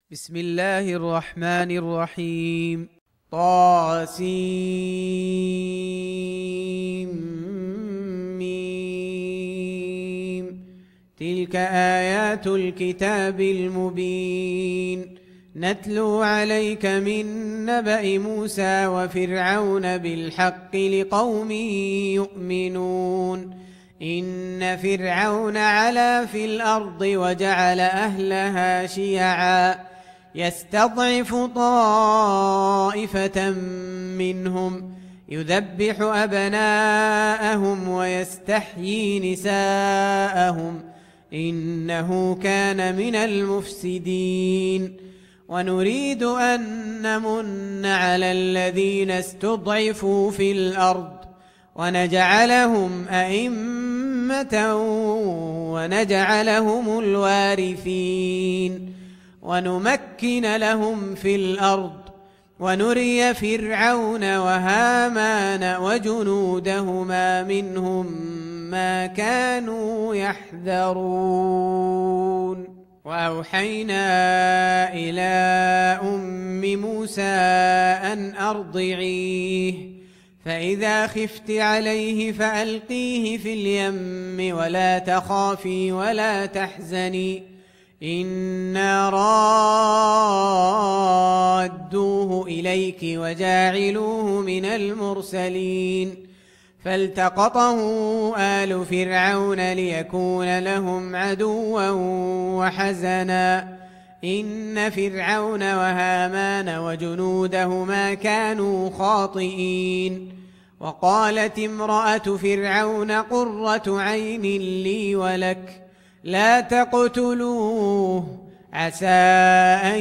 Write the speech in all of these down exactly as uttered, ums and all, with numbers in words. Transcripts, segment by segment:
بسم الله الرحمن الرحيم. طاسيم ميم. تلك آيات الكتاب المبين. نتلو عليك من نبأ موسى وفرعون بالحق لقوم يؤمنون. إن فرعون علا في الأرض وجعل أهلها شيعا يستضعف طائفة منهم يذبح أبناءهم ويستحيي نساءهم إنه كان من المفسدين. ونريد أن نمن على الذين استضعفوا في الأرض ونجعلهم أئمة ونجعلهم الوارثين ونمكن لهم في الأرض ونري فرعون وهامان وجنودهما منهم ما كانوا يحذرون. وأوحينا إلى أم موسى أن أرضعيه فإذا خفت عليه فألقيه في اليم ولا تخافي ولا تحزني إنا رادوه إليك وجاعلوه من المرسلين. فالتقطه آل فرعون ليكون لهم عدوا وحزنا إن فرعون وهامان وجنودهما كانوا خاطئين. وقالت امرأة فرعون قرة عين لي ولك لا تقتلوه عسى أن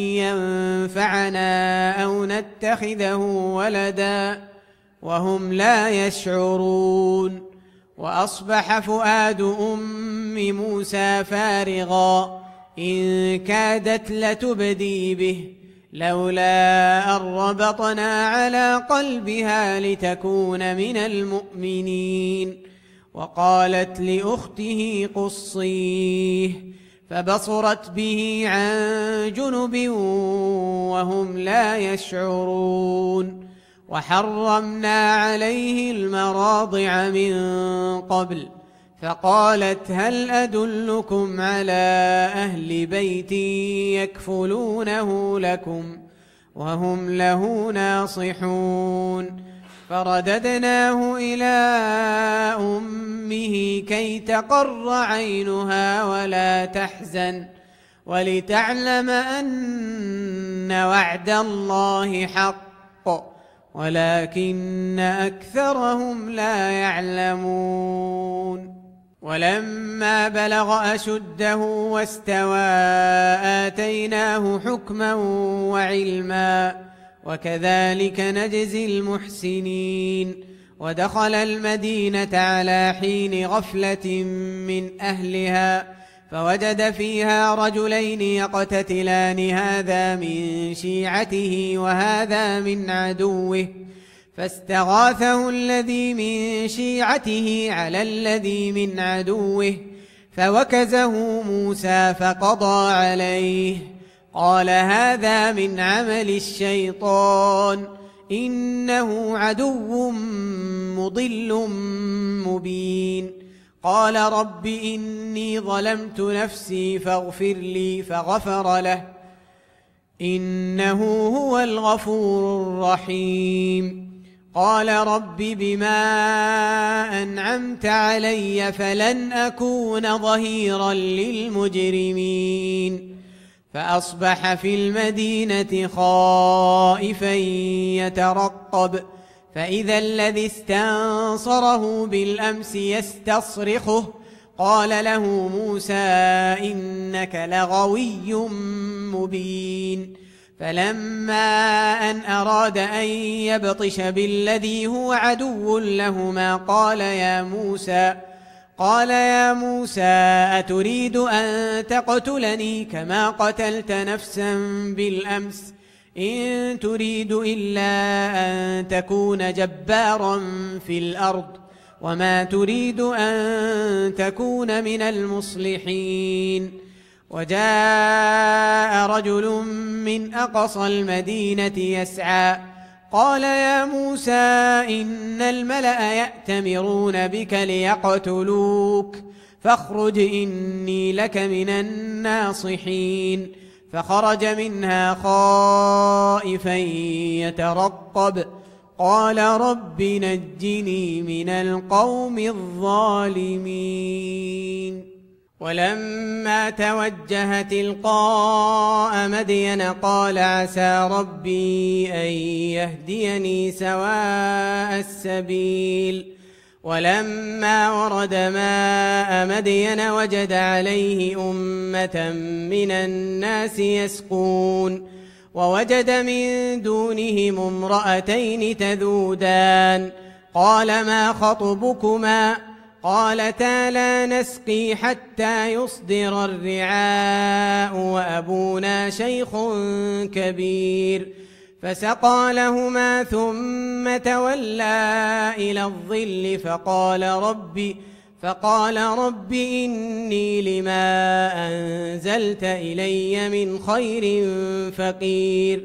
ينفعنا أو نتخذه ولدا وهم لا يشعرون. وأصبح فؤاد أم موسى فارغا إن كادت لتبدي به لولا أن ربطنا على قلبها لتكون من المؤمنين. وقالت لأخته قصيه فبصرت به عن جنب وهم لا يشعرون. وحرمنا عليه المراضع من قبل فقالت هل أدلكم على أهل بيت يكفلونه لكم وهم له ناصحون. فرددناه إلى أمه كي تقر عينها ولا تحزن ولتعلم أن وعد الله حق ولكن أكثرهم لا يعلمون. ولما بلغ أشده واستوى آتيناه حكما وعلما وكذلك نجزي المحسنين. ودخل المدينة على حين غفلة من أهلها فوجد فيها رجلين يقتتلان هذا من شيعته وهذا من عدوه فاستغاثه الذي من شيعته على الذي من عدوه فوكزه موسى فقضى عليه قال هذا من عمل الشيطان إنه عدو مضل مبين. قال رب إني ظلمت نفسي فاغفر لي فغفر له إنه هو الغفور الرحيم. قال رب بما أنعمت علي فلن أكون ظهيرا للمجرمين. فأصبح في المدينة خائفا يترقب فإذا الذي استنصره بالأمس يستصرخه قال له موسى إنك لغوي مبين. فلما أن أراد أن يبطش بالذي هو عدو لهما قال يا موسى قال يا موسى أتريد أن تقتلني كما قتلت نفسا بالأمس إن تريد إلا أن تكون جبارا في الأرض وما تريد أن تكون من المصلحين. وجاء رجل من أقصى المدينة يسعى قال يا موسى إن الملأ يأتمرون بك ليقتلوك فاخرج إني لك من الناصحين فخرج منها خائفا يترقب قال رب نجني من القوم الظالمين ولما توجه تلقاء مدين قال عسى ربي أن يهديني سواء السبيل ولما ورد ماء مدين وجد عليه أمة من الناس يسقون ووجد من دونهم امرأتين تذودان قال ما خطبكما قالتا لا نسقي حتى يصدر الرعاء وأبونا شيخ كبير فسقى لهما ثم تولى إلى الظل فقال رب فقال رب إني لما أنزلت إلي من خير فقير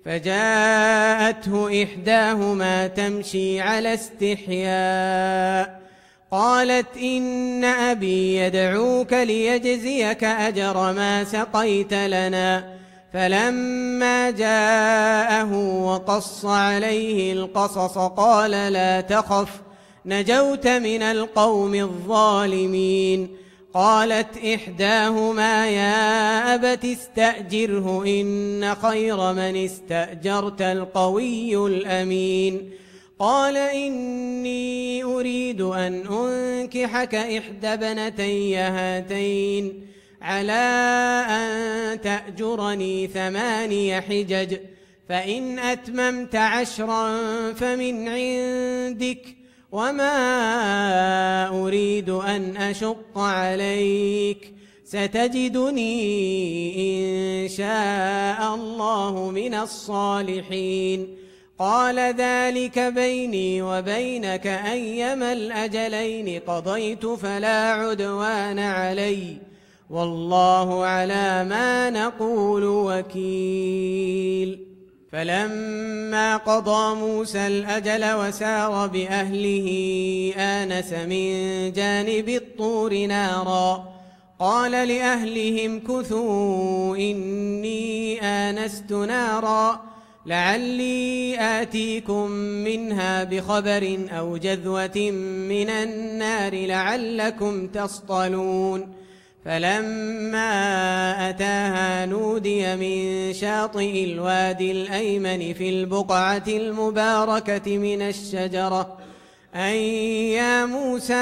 فجاءته إحداهما تمشي على استحياء قالت إن أبي يدعوك ليجزيك أجر ما سقيت لنا فلما جاءه وقص عليه القصص قال لا تخف نجوت من القوم الظالمين قالت إحداهما يا أبت استأجره إن خير من استأجرت القوي الأمين قال إني أريد أن أنكحك إحدى ابنتي هاتين على أن تأجرني ثماني حجج فإن أتممت عشرا فمن عندك وما أريد أن أشق عليك ستجدني إن شاء الله من الصالحين قال ذلك بيني وبينك أيما الأجلين قضيت فلا عدوان علي والله على ما نقول وكيل فلما قضى موسى الأجل وسار بأهله آنس من جانب الطور نارا قال لأهلهم كثوا إني آنست نارا لعلي آتيكم منها بخبر أو جذوة من النار لعلكم تصطلون فلما أتاها نودي من شاطئ الوادي الأيمن في البقعة المباركة من الشجرة أن يا موسى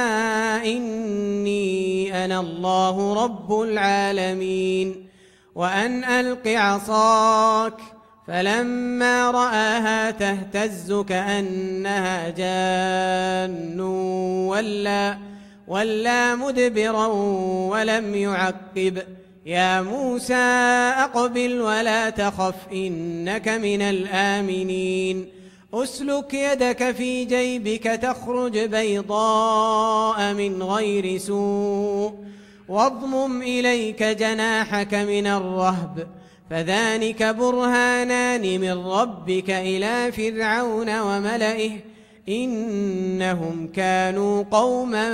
إني أنا الله رب العالمين وأن ألق عصاك فلما رآها تهتز كأنها جان ولا ولا مدبرا ولم يعقب يا موسى أقبل ولا تخف إنك من الآمنين أسلك يدك في جيبك تخرج بيضاء من غير سوء واضمم إليك جناحك من الرهب فذلك برهانان من ربك إلى فرعون وملئه إنهم كانوا قوما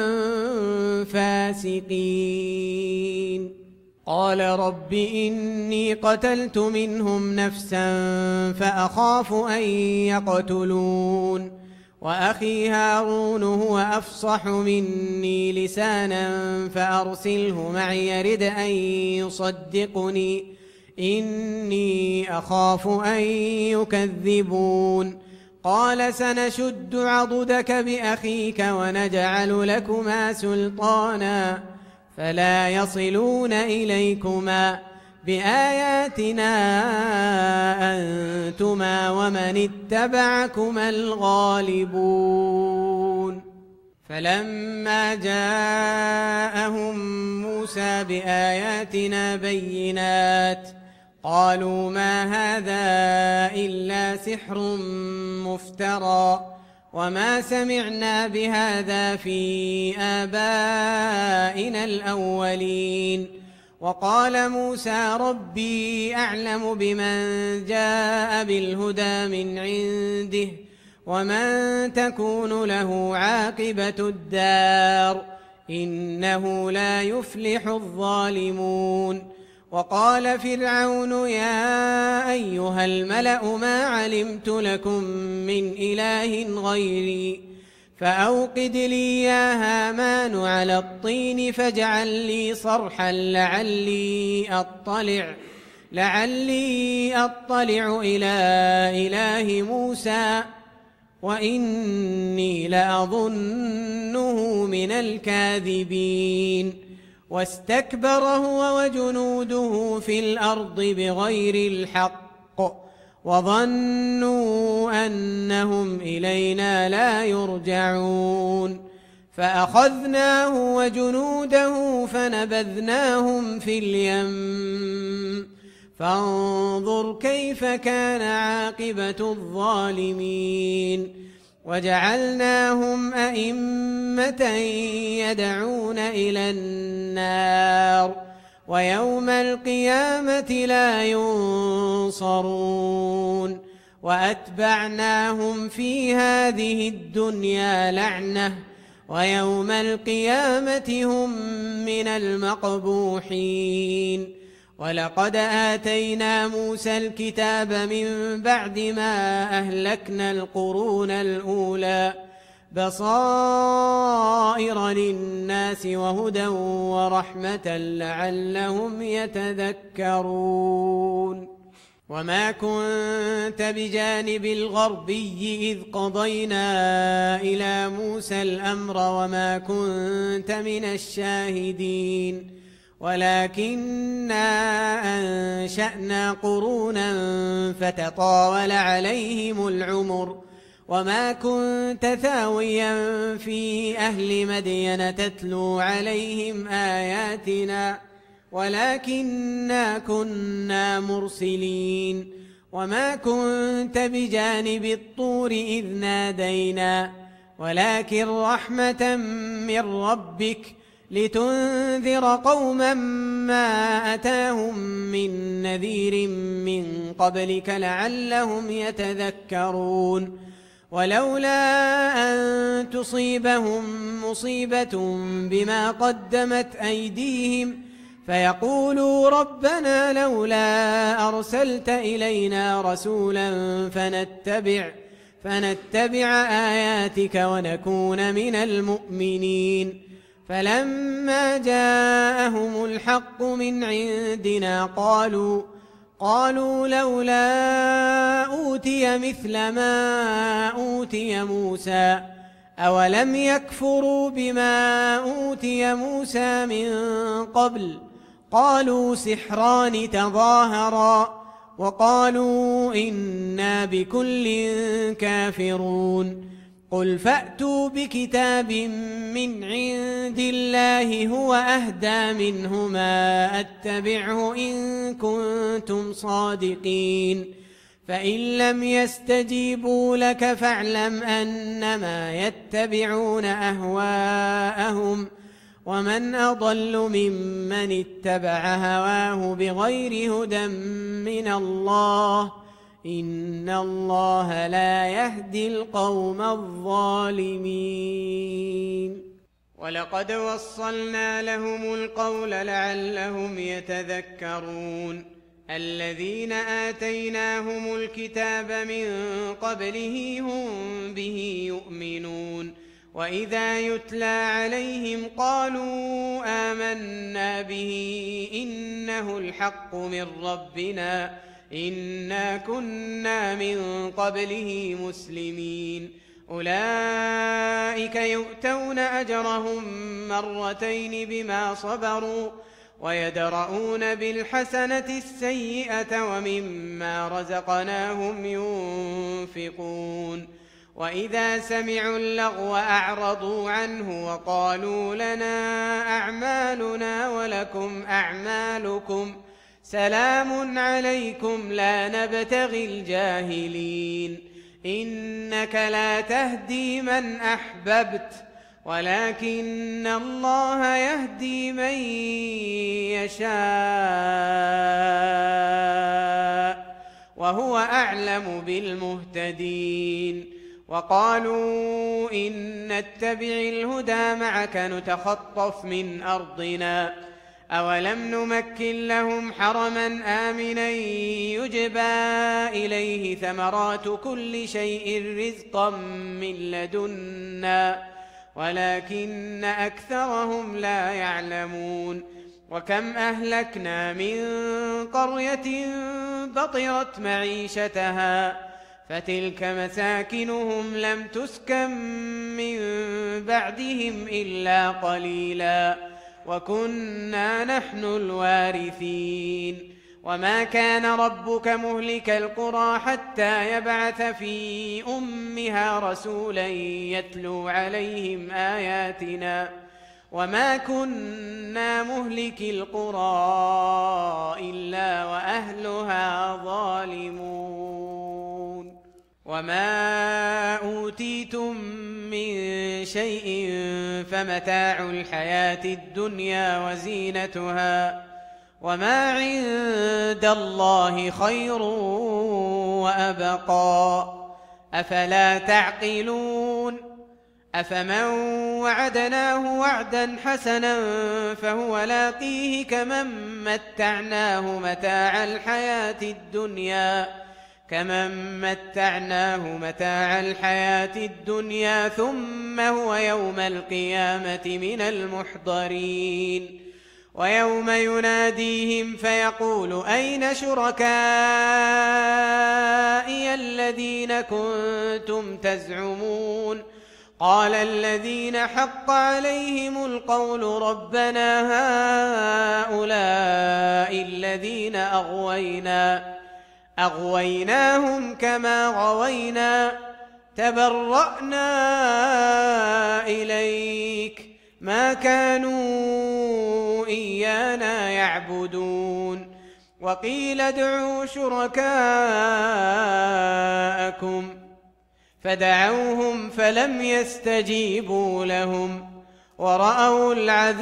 فاسقين قال رب إني قتلت منهم نفسا فأخاف أن يقتلون وأخي هارون هو أفصح مني لسانا فأرسله معي يرد أن يصدقني إني أخاف أن يكذبون قال سنشد عضدك بأخيك ونجعل لكما سلطانا فلا يصلون إليكما بآياتنا أنتما ومن اتبعكما الغالبون فلما جاءهم موسى بآياتنا بينات قالوا ما هذا إلا سحر مفترى وما سمعنا بهذا في آبائنا الأولين وقال موسى ربي أعلم بمن جاء بالهدى من عنده ومن تكون له عاقبة الدار إنه لا يفلح الظالمون. وقال فرعون يا أيها الملأ ما علمت لكم من إله غيري فأوقد لي يا هامان على الطين فاجعل لي صرحا لعلي أطلع لعلي أطلع إلى إله موسى وإني لأظنه من الكاذبين. واستكبر هو وجنوده في الأرض بغير الحق وظنوا أنهم إلينا لا يرجعون فأخذناه وجنوده فنبذناهم في اليم فانظر كيف كان عاقبة الظالمين. وجعلناهم أئمة يدعون إلى النار ويوم القيامة لا ينصرون. وأتبعناهم في هذه الدنيا لعنة ويوم القيامة هم من المقبوحين. ولقد آتينا موسى الكتاب من بعد ما أهلكنا القرون الأولى بصائر للناس وهدى ورحمة لعلهم يتذكرون. وما كنت بجانب الغربي إذ قضينا إلى موسى الأمر وما كنت من الشاهدين ولكننا أنشأنا قرونا فتطاول عليهم العمر وما كنت ثاويا في أهل مدين تتلو عليهم آياتنا ولكننا كنا مرسلين. وما كنت بجانب الطور إذ نادينا ولكن رحمة من ربك لتنذر قوما ما أتاهم من نذير من قبلك لعلهم يتذكرون. ولولا أن تصيبهم مصيبة بما قدمت أيديهم فيقولوا ربنا لولا أرسلت إلينا رسولا فنتبع, فنتبع آياتك ونكون من المؤمنين. فلما جاءهم الحق من عندنا قالوا قالوا لولا أوتي مثل ما أوتي موسى أولم يكفروا بما أوتي موسى من قبل قالوا سحران تظاهرا وقالوا إنا بكل كافرون. قل فأتوا بكتاب من عند الله هو أهدى منهما أتبعه إن كنتم صادقين فإن لم يستجيبوا لك فاعلم أنما يتبعون أهواءهم ومن أضل ممن اتبع هواه بغير هدى من الله إن الله لا يهدي القوم الظالمين. ولقد وصلنا لهم القول لعلهم يتذكرون. الذين آتيناهم الكتاب من قبله هم به يؤمنون وإذا يتلى عليهم قالوا آمنا به إنه الحق من ربنا إنا كنا من قبله مسلمين. أولئك يؤتون أجرهم مرتين بما صبروا ويدرؤون بالحسنة السيئة ومما رزقناهم ينفقون. وإذا سمعوا اللغو أعرضوا عنه وقالوا لنا أعمالنا ولكم أعمالكم سلام عليكم لا نبتغي الجاهلين إنك لا تهدي من أحببت ولكن الله يهدي من يشاء وهو أعلم بالمهتدين. وقالوا إن نتبع الهدى معك نتخطف من أرضنا أولم نمكن لهم حرما آمنا يجبى إليه ثمرات كل شيء رزقا من لدنا ولكن أكثرهم لا يعلمون. وكم أهلكنا من قرية بطرت معيشتها فتلك مساكنهم لم تسكن من بعدهم إلا قليلا وكنا نحن الوارثين. وما كان ربك مهلك القرى حتى يبعث في أمها رسولا يتلو عليهم آياتنا وما كنا مهلك القرى إلا وأهلها ظالمون. وما أوتيتم من شيء فمتاع الحياة الدنيا وزينتها وما عند الله خير وأبقى أفلا تعقلون. أفمن وعدناه وعدا حسنا فهو لاقيه كمن متعناه متاع الحياة الدنيا كمن متعناه متاع الحياة الدنيا ثم هو يوم القيامة من المحضرين. ويوم يناديهم فيقول أين شركائي الذين كنتم تزعمون قال الذين حق عليهم القول ربنا هؤلاء الذين أغوينا أغويناهم كما غوينا تبرأنا إليك ما كانوا إيانا يعبدون. وقيل ادعوا شركاءكم فدعوهم فلم يستجيبوا لهم ورأوا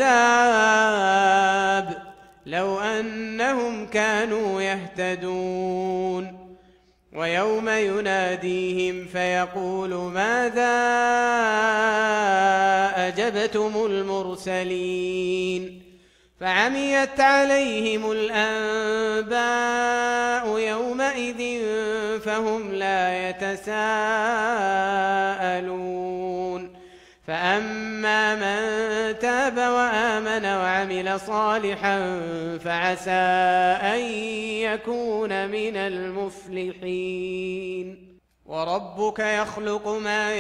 العذاب لو أنهم كانوا يهتدون. ويوم يناديهم فيقول ماذا أجبتم المرسلين فعميت عليهم الأنباء يومئذ فهم لا يتساءلون. فأما من تاب وآمن وعمل صالحا فعسى أن يكون من المفلحين. وربك يخلق ما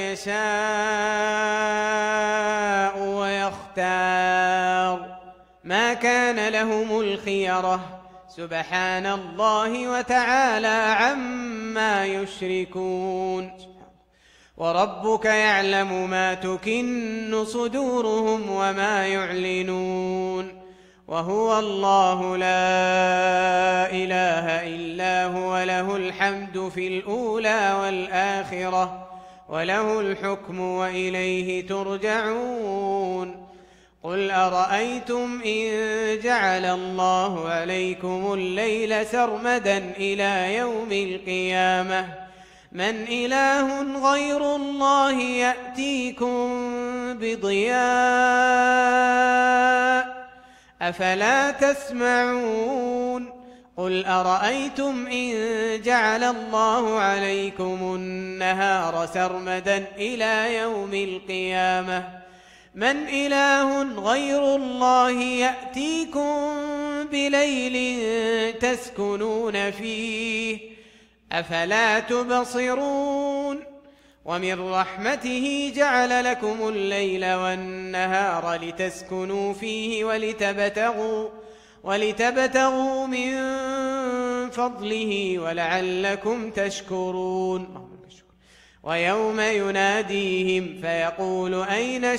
يشاء ويختار ما كان لهم الخيرة سبحان الله وتعالى عما يشركون. وربك يعلم ما تكن صدورهم وما يعلنون وهو الله لا إله إلا هو له الحمد في الأولى والآخرة وله الحكم وإليه ترجعون. قل أرأيتم إن جعل الله عليكم الليل سرمدا إلى يوم القيامة من إله غير الله يأتيكم بضياء أفلا تسمعون. قل أرأيتم إن جعل الله عليكم النهار سرمدا إلى يوم القيامة من إله غير الله يأتيكم بليل تسكنون فيه أفلا تبصرون. ومن رحمته جعل لكم الليل والنهار لتسكنوا فيه ولتبتغوا, ولتبتغوا من فضله ولعلكم تشكرون. ويوم يناديهم فيقول أين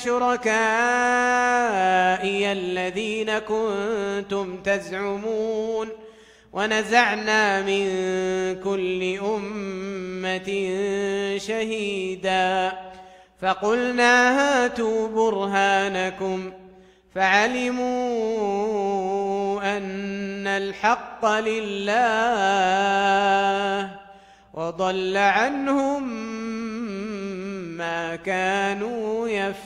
شركائي الذين كنتم تزعمون ونزعنا من كل أمة شهيدا فقلنا هاتوا برهانكم فعلموا أن الحق لله وضل عنهم ما كانوا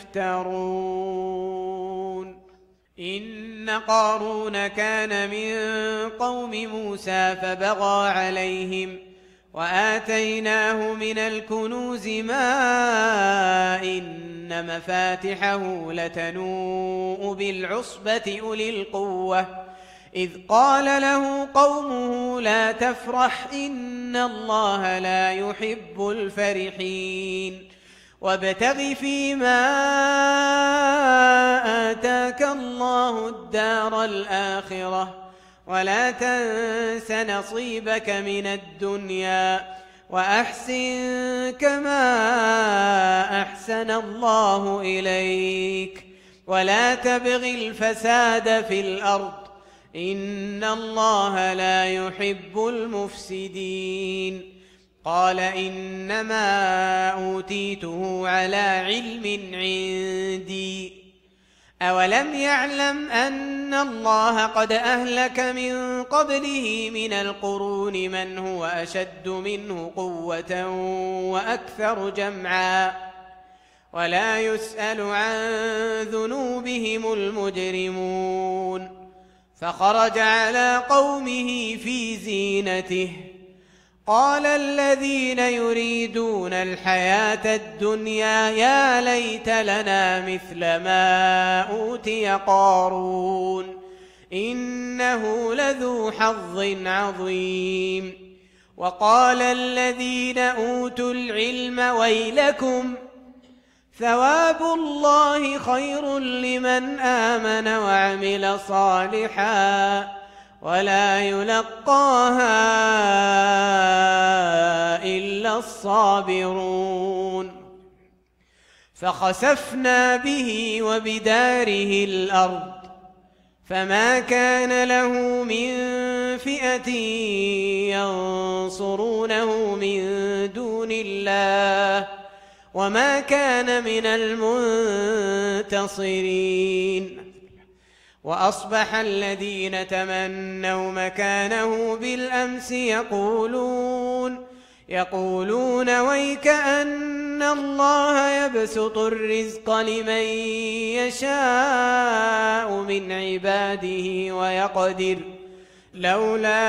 يفترون. إن قارون كان من قوم موسى فبغى عليهم وآتيناه من الكنوز ما إن مفاتحه لتنوء بالعصبة أولي القوة إذ قال له قومه لا تفرح إن الله لا يحب الفرحين وابتغ فيما آتاك الله الدار الآخرة ولا تنس نصيبك من الدنيا وأحسن كما أحسن الله إليك ولا تبغ الفساد في الأرض إن الله لا يحب المفسدين. قال إنما أوتيته على علم عندي أولم يعلم أن الله قد أهلك من قبله من القرون من هو أشد منه قوة وأكثر جمعا ولا يسأل عن ذنوبهم المجرمون. فخرج على قومه في زينته قال الذين يريدون الحياة الدنيا يا ليت لنا مثل ما أوتي قارون إنه لذو حظ عظيم. وقال الذين أوتوا العلم ويلكم ثواب الله خير لمن آمن وعمل صالحا ولا يلقاها إلا الصابرون. فخسفنا به وبداره الأرض فما كان له من فئة ينصرونه من دون الله وما كان من المنتصرين. وأصبح الذين تمنوا مكانه بالأمس يقولون يقولون ويك أن الله يبسط الرزق لمن يشاء من عباده ويقدر لولا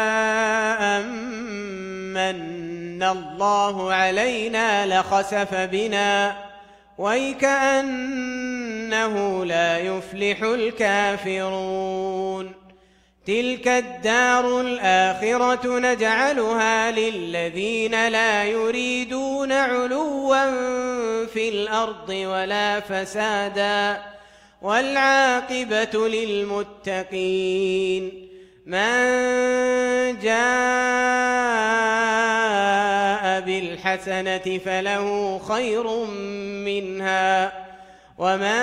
أمن الله علينا لخسف بنا ويكأنه لا يفلح الكافرون. تلك الدار الآخرة نجعلها للذين لا يريدون علوا في الأرض ولا فسادا والعاقبة للمتقين. من جاء بالحسنة فله خير منها ومن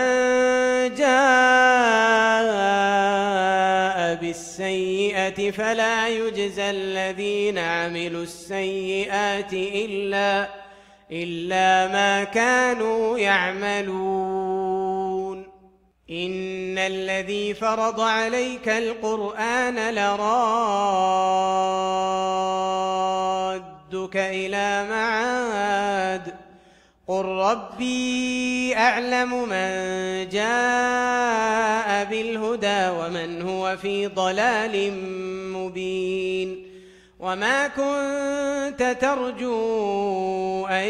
جاء بالسيئة فلا يجزى الذين عملوا السيئات إلا, إلا ما كانوا يعملون. إن الذي فرض عليك القرآن لرادك إلى معاد قل ربي أعلم من جاء بالهدى ومن هو في ضلال مبين. وما كنت ترجو أن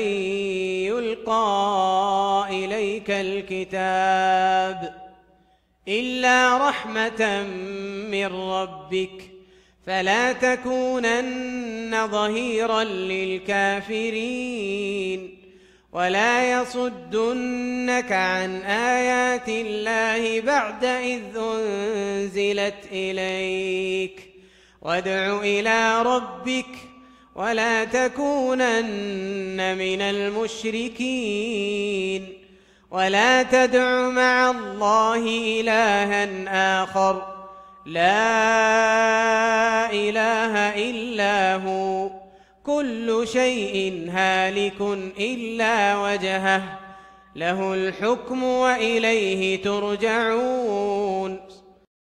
يلقى إليك الكتاب إلا رحمة من ربك فلا تكونن ظهيرا للكافرين ولا يصدنك عن آيات الله بعد إذ أنزلت إليك وادع إلى ربك ولا تكونن من المشركين ولا تدع مع الله إلها آخر لا إله إلا هو كل شيء هالك إلا وجهه له الحكم وإليه ترجعون